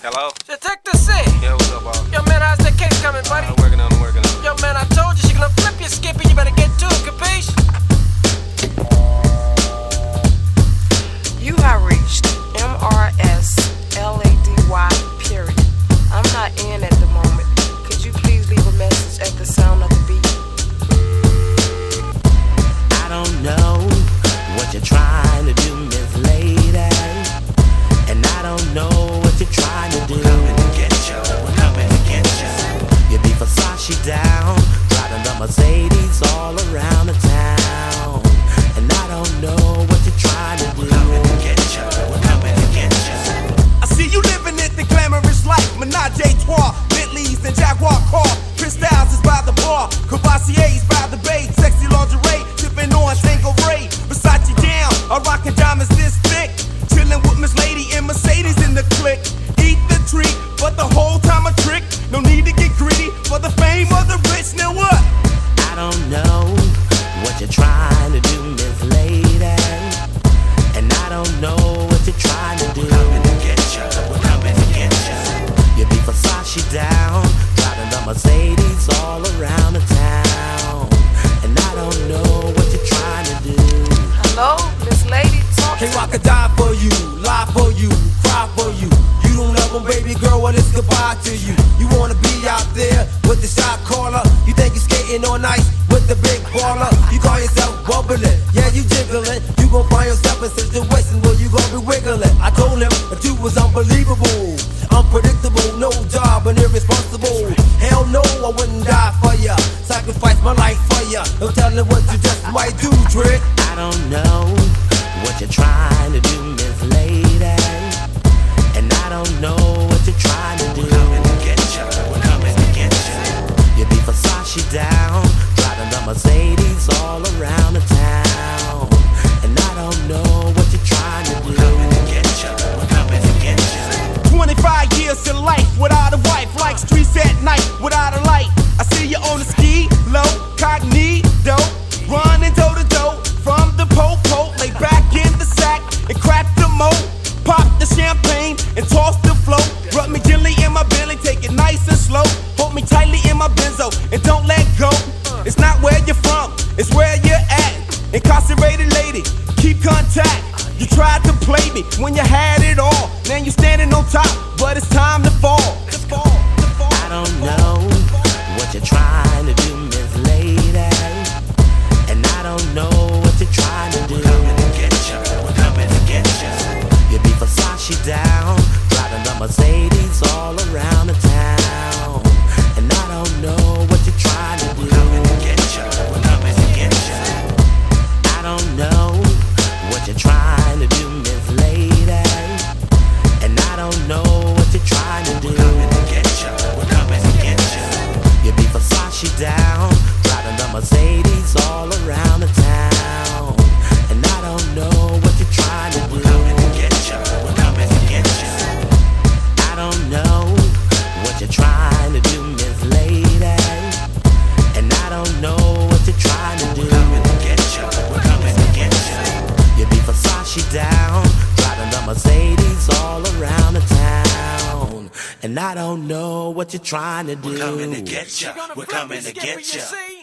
Hello? Detective C. Yeah, what's up, boss? Yo, man, how's that case coming, buddy? I'm working on it. Yo, man, I told you she gonna flip you, Skippy. You better get to it, capiche? You have reached MRSLADY, period. I'm not in at the moment. Could you please leave a message at the sound of the beat? I don't know what you're trying to do, Miss Lady. And I don't know what you're trying to do. We're coming to get you. We're coming to get you. You beat Versace down, driving the Mercedes all around the town. And I don't know what you're trying to do. We're coming to get you. We're coming to get you. I see you living it, the glamorous life. Menage a trois, Bentleys and Jaguar car. Chris Styles is by the bar, Cavassier's by the bay. Sexy lingerie, sipping on Tanqueray. Versace down, I'm rocking diamonds this thick. Chilling with Miss Lady and Mercedes in the clique. Eat the treat, but the whole time a trick. No need to get greedy for the fame of the rich. Now what? I don't know what you're trying to do, Miss Lady. And I don't know what you're trying to do. We're coming to get you. We're coming to get you. You beat Versace down, driving the Mercedes all around the town. And I don't know what you're trying to do. Hello, Miss Lady, talk Can't to rock or die for you, lie for you, cry for you. You don't love them, baby girl, well it's goodbye to you. You wanna be out there with the shot caller. You think you're skating on ice with the big baller. You call yourself bubbling, yeah you jiggling. You gon' find yourself in situations where you gon' be wiggling. I told him that you was unbelievable, unpredictable, no job and irresponsible. Hell no, I wouldn't die for ya, sacrifice my life for ya. No telling what you just might do, trick. I don't know what you're trying to do, Miss Lady. And I don't know what you're trying to do. We're coming to get you. We're coming to get you. You beat Versace down, driving the Mercedes all around the town. And I don't know what you're trying to do. We're coming to get you. We're coming to get you. 25 years to life without a wife, like streets at night without a light. I see you on the ski, low, cognito, running toe to toe from the po-po, lay back in the sack and crack the moat, pop the champagne and toss the flow. Rub me gently in my belly, take it nice and slow. Hold me tightly in my benzo and don't let go. It's not where you're from, it's where you're at. Incarcerated lady, keep contact. You tried to play me when you had it all. Now you're standing on top, but it's time to fall. I don't know what you're trying to do, Miss Lady. And I don't know what you're trying to do. We're coming to get you. We're coming to get you. You beat Versace down, driving the Mercedes all around the town. And I don't know what you're trying to do. We're coming to get you. We're coming to get you. I don't know what you're trying to do, Miss Lady. And I don't know what you're trying to do. We're coming to get you. We're coming to get you. You beat Versace down, driving the Mercedes all around the town. And I don't know what you're trying to do. We're coming to get you. We're coming to get you. I don't know what you're trying to do, Miss Lady. And I don't know what you're trying to do. We're coming to get you. We're coming to get you. You beat Versace down, driving the Mercedes all around the town. And I don't know what you're trying to do. We're coming to get you. We're coming to get you.